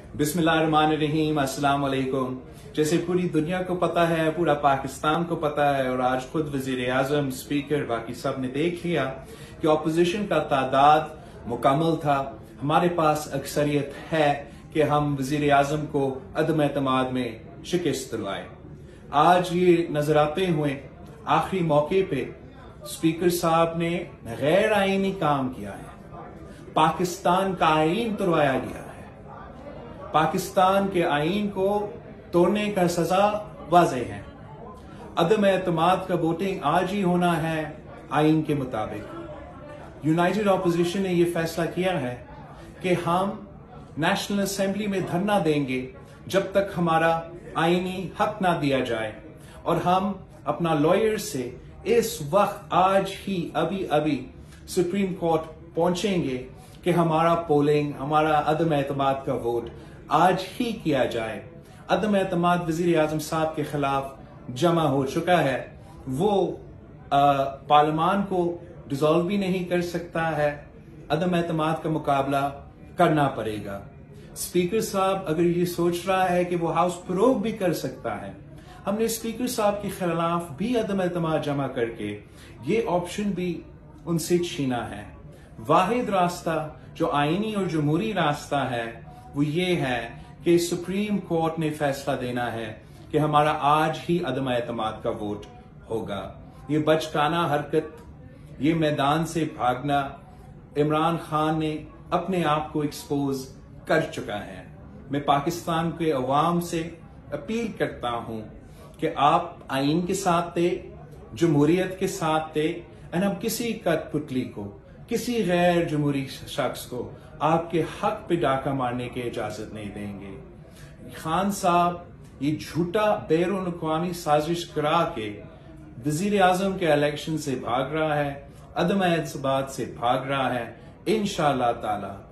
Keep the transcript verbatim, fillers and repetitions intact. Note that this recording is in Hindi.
बिस्मिल्लाहिर्रहमानिर्रहीम, अस्सलाम वालेकुम। जैसे पूरी दुनिया को पता है, पूरा पाकिस्तान को पता है और आज खुद वजीर आजम, स्पीकर, बाकी सब ने देख लिया कि ऑपोजिशन का तादाद मुकम्मल था। हमारे पास अक्सरियत है कि हम वजीर आजम को अदम एतमाद में शिकस्त दिलवाए। आज ये नजर आते हुए आखिरी मौके पे स्पीकर साहब ने गैर आईनी काम किया है। पाकिस्तान का आईन तोड़वाया गया है। पाकिस्तान के आईन को तोड़ने का सजा वाज़ेह है। अदम एतमाद का वोटिंग आज ही होना है आईन के मुताबिक। यूनाइटेड ऑपोजिशन ने यह फैसला किया है कि हम नेशनल असेंबली में धरना देंगे जब तक हमारा आईनी हक ना दिया जाए, और हम अपना लॉयर से इस वक्त आज ही अभी अभी सुप्रीम कोर्ट पहुंचेंगे कि हमारा पोलिंग, हमारा अदम एतमाद का वोट आज ही किया जाए। अदम एतमाद वजीर आजम साहब के खिलाफ जमा हो चुका है। वो पार्लियामान को डिसॉल्व भी नहीं कर सकता है। अदम एतमाद का मुकाबला करना पड़ेगा। स्पीकर साहब अगर ये सोच रहा है कि वो हाउस प्रोब भी कर सकता है, हमने स्पीकर साहब के खिलाफ भी अदम एतमाद जमा करके ये ऑप्शन भी उनसे छीना है। वाहिद रास्ता जो आईनी और जमहूरी रास्ता है वो ये है कि सुप्रीम कोर्ट ने फैसला देना है कि हमारा आज ही अदम एतमाद का वोट होगा। ये बचकाना हरकत, ये मैदान से भागना इमरान खान ने अपने आप को एक्सपोज कर चुका है। मैं पाकिस्तान के अवाम से अपील करता हूं कि आप आईन के साथ थे, जमहूरियत के साथ थे, और हम किसी कठपुतली को, किसी गैर जमहूरी शख्स को आपके हक पे डाका मारने की इजाजत नहीं देंगे। खान साहब ये झूठा बैरून अक़वामी साजिश करा के वजीर आजम के इलेक्शन से भाग रहा है, अदम एतमाद से भाग रहा है। इंशाअल्लाह ताला